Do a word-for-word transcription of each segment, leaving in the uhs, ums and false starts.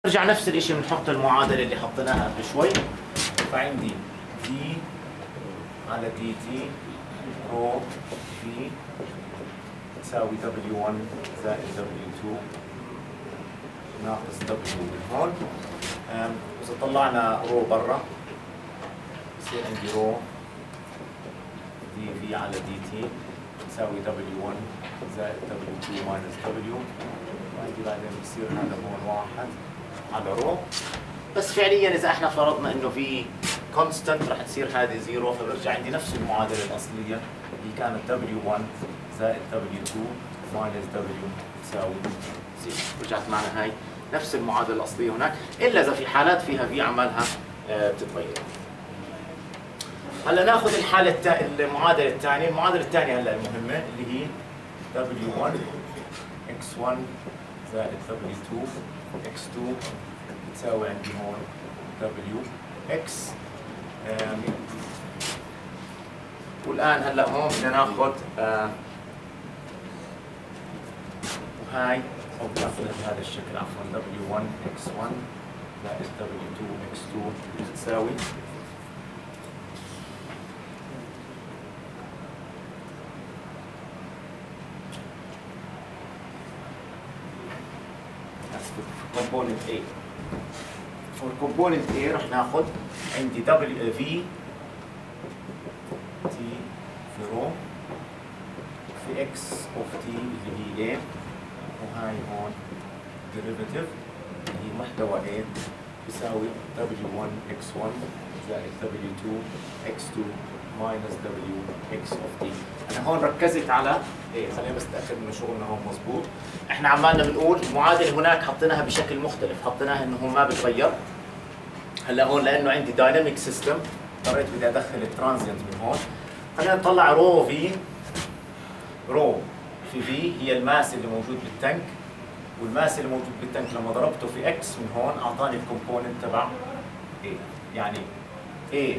نرجع نفس الشيء بنحط المعادله اللي حطيناها قبل شوي. فعندي دي على دي تي رو في تساوي دبليو واحد زائد دبليو اثنين ناقص دبليو من هون. اذا طلعنا رو برا بصير عندي رو دي في على دي تي تساوي دبليو واحد زائد دبليو اثنين ماينس دبليو، وعندي بعدين بصير هذا هون واحد على رو. بس فعليا اذا احنا فرضنا انه في كونستنت رح تصير هذه زيرو، فبرجع عندي نفس المعادله الاصليه اللي كانت دبليو واحد زائد دبليو اثنين ماينس دبليو تساوي زيرو. رجعت معنا هاي نفس المعادله الاصليه هناك، الا اذا في حالات فيها في عملها بتتغير. هلا ناخذ الحاله التا... المعادله الثانيه، المعادله الثانيه هلا المهمه اللي هي دبليو واحد اكس واحد زائد دبليو اثنين اكس اثنين بتساوي عندي هون دبليو اكس. والان هلا هون بدنا ناخذ آه وهاي او بناخذها بهذا الشكل عفوا دبليو واحد اكس واحد زائد دبليو اثنين اكس اثنين بتساوي component A. for component A رح ناخذ عندي W V T في رو في X of T اللي هي A، وهاي هون derivative اللي هي محتوى A بيساوي دبليو واحد اكس واحد زائد دبليو اثنين اكس اثنين minus W X of T. أنا هون ركزت على إيه، خلينا بس نتأكد إنه شغلنا هون مضبوط. إحنا عمالنا بنقول المعادلة هناك حطيناها بشكل مختلف، حطيناها إنه هون ما بتغير. هلا هون لأنه عندي دايناميك سيستم اضطريت بدي أدخل الترانزيانت من هون. خلينا نطلع رو في رو في في هي الماس اللي موجود بالتانك، والماس اللي موجود بالتانك لما ضربته في إكس من هون أعطاني الكومبوننت تبع A، يعني A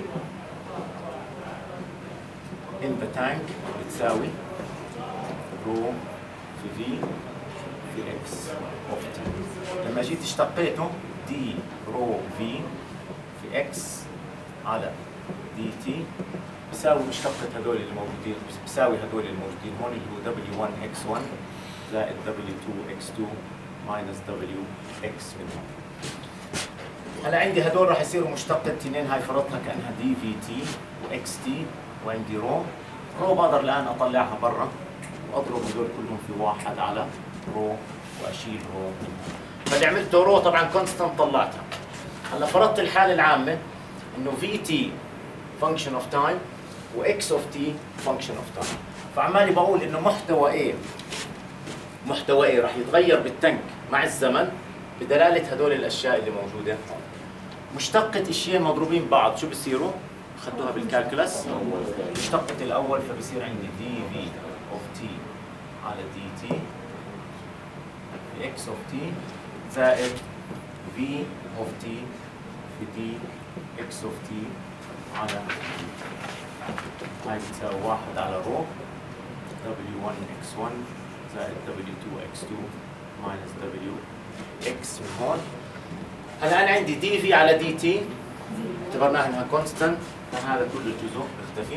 in the tank بتساوي رو في في في اكس اوف تي. لما جيت اشتقيته دي رو في في اكس على دي تي بيساوي مشتقة هذول اللي موجودين، بيساوي هذول الموجودين هون اللي هو دبليو واحد اكس واحد زائد دبليو اثنين اكس اثنين ماينس دبليو اكس من هون. هلا عندي هذول راح يصيروا مشتقة اثنين، هاي فرضتها كانها دي في تي واكس تي، وعندي رو رو بقدر الان اطلعها برا واضرب هذول كلهم في واحد على رو واشيل رو. فاللي عملته رو طبعا كونستنت طلعتها. هلا فرضت الحاله العامه انه في تي فانكشن اوف تايم واكس اوف تي فانكشن اوف تايم، فعمالي بقول انه محتوى ايه محتوى ايه راح يتغير بالتنك مع الزمن بدلاله هذول الاشياء اللي موجوده هون. مشتقة اشياء مضروبين بعض شو بصيروا؟ اخذتوها بالكالكولاس. مشتقة الاول فبصير عندي دي في اوف تي على دي تي في اكس اوف تي زائد في اوف تي في دي اكس اوف تي على هاي بتساوي واحد على رو دبليو واحد اكس واحد زائد دبليو اثنين اكس اثنين ماينس دبليو اكس من هون. هلا انا عندي دي في على دي تي اعتبرناها انها كونستنت، فهذا كل الجزء بيختفي،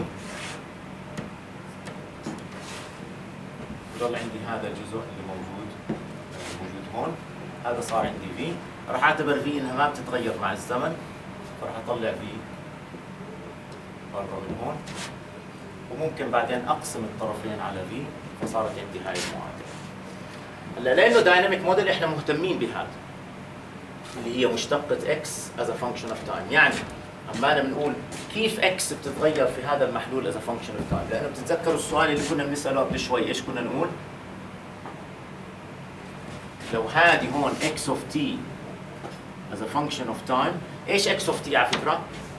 بضل عندي هذا الجزء اللي موجود موجود هون. هذا صار عندي في، راح اعتبر في انها ما بتتغير مع الزمن، فراح اطلع في برا من هون، وممكن بعدين اقسم الطرفين على في، فصارت عندي هاي المعادله. هلا لانه دايناميك موديل احنا مهتمين بهذا اللي هي مشتقة x as a function of time، يعني عمالنا بنقول كيف x بتتغير في هذا المحلول as a function of time، لأنه بتتذكروا السؤال اللي كنا بنسأله قبل شوي، ايش كنا نقول؟ لو هذه هون x of t as a function of time، ايش x of t على فكرة؟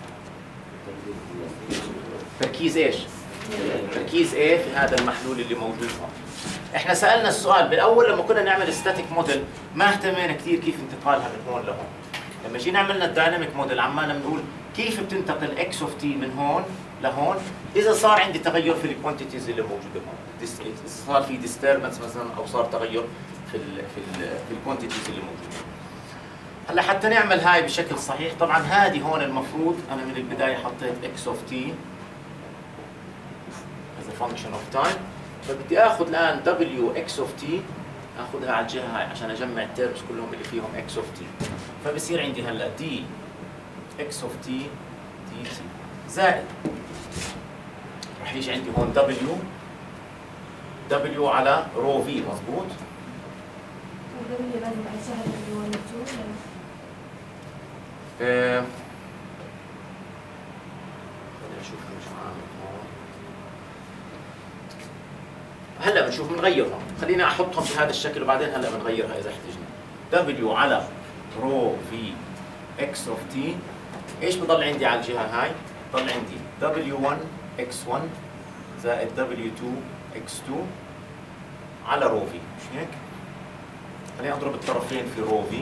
تركيز ايش؟ تركيز A في هذا المحلول اللي موجود هون. احنا سالنا السؤال بالاول لما كنا نعمل ستاتيك موديل ما اهتمينا كثير كيف انتقالها من هون لهون. لما جينا عملنا الدايناميك موديل عمالنا بنقول كيف بتنتقل اكس اوف تي من هون لهون اذا صار عندي تغير في الكوانتيتيز اللي موجوده هون، صار في ديستربنس مثلا او صار تغير في ال في ال في الكوانتيتيز اللي موجوده. هلا حتى نعمل هاي بشكل صحيح، طبعا هذه هون المفروض انا من البدايه حطيت x of t as a function of time، فبدي اخذ الان w x of t اخذها على الجهه هاي عشان اجمع التيرمز كلهم اللي فيهم x of t، فبصير عندي هلا d x of t dt زائد رح يجي عندي هون w w على رو v مضبوط. w لازم اسهل w واحد و اثنين. ايه بدنا نشوف مش عامل هون. هلا بنشوف بنغيرهم، خلينا احطهم بهذا الشكل وبعدين هلا بنغيرها اذا احتجنا. w على رو v x of t ايش بضل عندي على الجهه هاي؟ بضل عندي w one x one زائد w two x two على رو v، مش هيك؟ خليني اضرب الطرفين في رو v،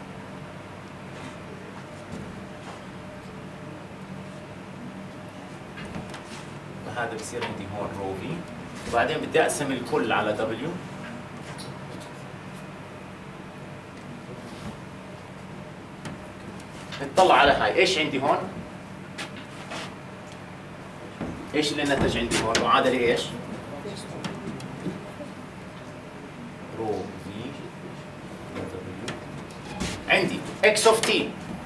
هذا بصير عندي هون رو v، وبعدين بدي اقسم الكل على w، نطلع على هاي، ايش عندي هون؟ ايش اللي نتج عندي هون؟ معادلة ايش؟ رو v عندي x of t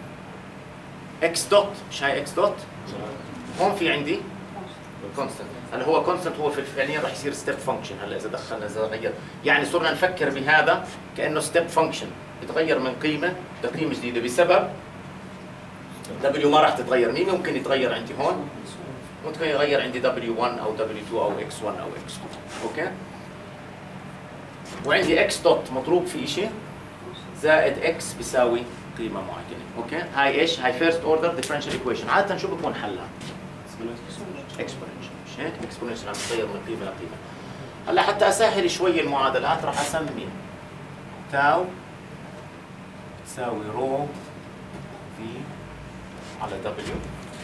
x دوت، مش هاي x دوت؟ هون في عندي كونستنت، هلا هو كونستنت هو في فعليا راح يصير ستيب فانكشن. هلا اذا دخلنا اذا غير يعني صرنا نفكر بهذا كانه ستيب فانكشن بتغير من قيمه لقيمه جديده بسبب w ما راح تتغير. مين ممكن يتغير عندي هون؟ ممكن يغير عندي w one او w two او x one او x two، اوكي؟ وعندي x دوت مضروب في شيء زائد x بيساوي قيمه معينه، اوكي؟ هاي ايش؟ هاي فيرست اوردر ديفرنشال ايكويشن، عاده شو بكون حلها؟ اكسبوننشال، مش هيك؟ اكسبوننشال عم تتغير من قيمه لقيمه. هلا حتى اسهل شوي المعادلات راح اسمي تاو تساوي رو في على دبليو،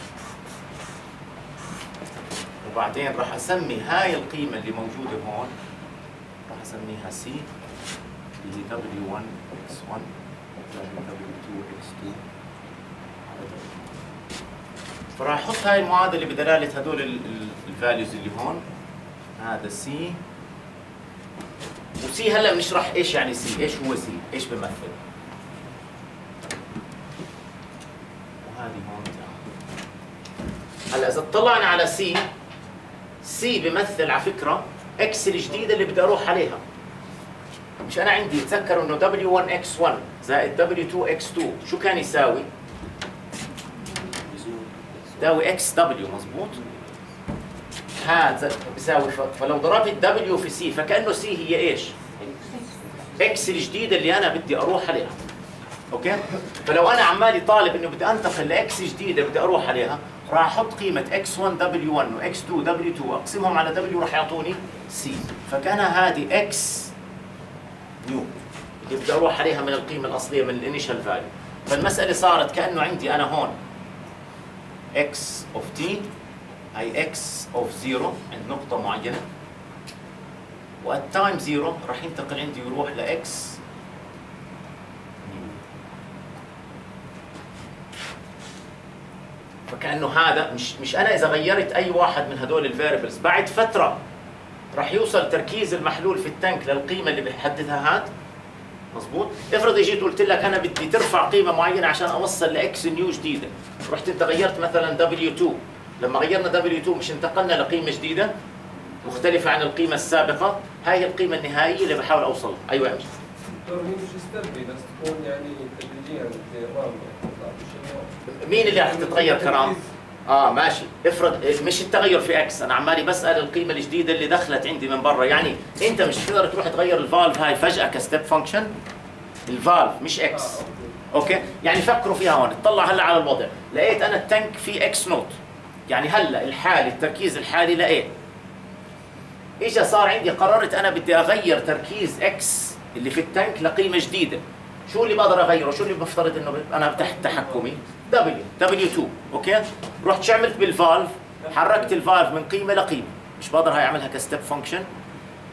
وبعدين راح اسمي هاي القيمه اللي موجوده هون راح اسميها سي اللي هي دبليو one x one دبليو two x two على دبليو. فراح احط هاي المعادله بدلاله هدول الفاليوز اللي هون، هذا سي وسي. هلا بنشرح ايش يعني سي، ايش هو سي، ايش بمثل. وهذه هون هلا اذا اطلعنا على سي، سي بمثل على فكره اكس الجديده اللي بدي اروح عليها. مش انا عندي تذكروا انه دبليو one x one زائد دبليو two x two شو كان يساوي؟ يساوي اكس دبليو مضبوط؟ هذا بيساوي، فلو ضربت دبليو في سي فكانه سي هي ايش؟ اكس الجديده اللي انا بدي اروح عليها. اوكي؟ فلو انا عمالي طالب انه بدي انتقل لاكس جديده بدي اروح عليها، راح احط قيمه اكس one دبليو one و اكس two دبليو two اقسمهم على دبليو راح يعطوني سي، فكان هذه اكس نيو اللي بدي اروح عليها من القيمه الاصليه من الانيشال فاليو. فالمساله صارت كانه عندي انا هون x of t هي x of zero عند نقطه معينه، وات تايم زيرو راح ينتقل عندي ويروح ل x فكأنه هذا مش مش انا اذا غيرت اي واحد من هدول الفاريبلز بعد فتره راح يوصل تركيز المحلول في التانك للقيمه اللي بحددها هاد، مظبوط؟ افرض اجيت قلت لك انا بدي ترفع قيمه معينه عشان اوصل لاكس نيو جديده، رحت انت غيرت مثلا دبليو two، لما غيرنا دبليو two مش انتقلنا لقيمه جديده مختلفه عن القيمه السابقه، هاي هي القيمه النهائيه اللي بحاول اوصلها. ايوه يا امجد. دكتور هي مش ستبي بس تكون يعني تدريجيا الرام مين اللي راح تتغير كرام؟ اه ماشي، افرض مش التغير في اكس، انا عمالي بسال القيمه الجديده اللي دخلت عندي من برا، يعني انت مش تقدر تروح تغير الفالف هاي فجاه كستيب فانكشن، الفالف مش اكس. اوكي؟ يعني فكروا فيها هون، اطلع هلا على الوضع، لقيت انا التانك في اكس نوت، يعني هلا الحالي التركيز الحالي لايه؟ اجى صار عندي قررت انا بدي اغير تركيز اكس اللي في التانك لقيمه جديده، شو اللي بقدر اغيره؟ شو اللي بفترض انه انا تحت تحكمي؟ دبليو دبليو two، اوكي؟ رحت شو عملت بالفالف؟ حركت الفالف من قيمه لقيمه، مش بقدر هاي اعملها كستيب فانكشن؟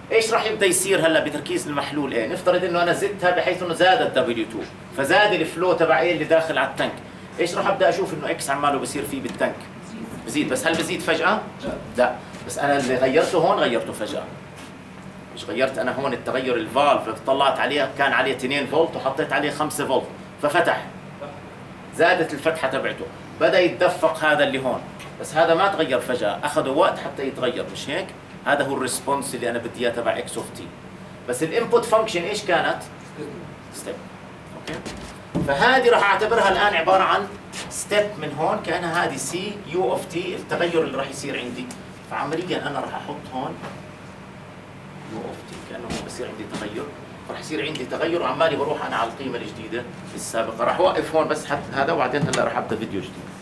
ايش راح يبدا يصير هلا بتركيز المحلول ايه؟ نفترض انه انا زدتها بحيث انه زادت دبليو اثنين، فزاد الفلو تبع ايه اللي داخل على التنك. ايش راح ابدا اشوف انه اكس عماله بصير فيه بالتنك؟ بزيد. بس هل بزيد فجأة؟ لا. بس انا اللي غيرته هون غيرته فجأة. مش غيرت انا هون التغير الفالف، طلعت عليه كان عليه اثنين فولت وحطيت عليه خمسة فولت ففتح. زادت الفتحة تبعته، بدا يتدفق هذا اللي هون، بس هذا ما تغير فجأة، اخذوا وقت حتى يتغير، مش هيك؟ هذا هو الريسبونس اللي انا بدي اياه تبع اكس اوف تي. بس الانبوت فانكشن ايش كانت؟ ستيب. اوكي؟ فهذه راح اعتبرها الان عباره عن ستيب من هون، كانها هذه سي يو اوف تي، التغير اللي راح يصير عندي. فعمليا انا راح احط هون يو اوف تي كانه هون بصير عندي تغير، راح يصير عندي تغير وعمالي بروح انا على القيمه الجديده السابقه. راح اوقف هون بس حتى هذا، وبعدين هلا راح ابدا فيديو جديد.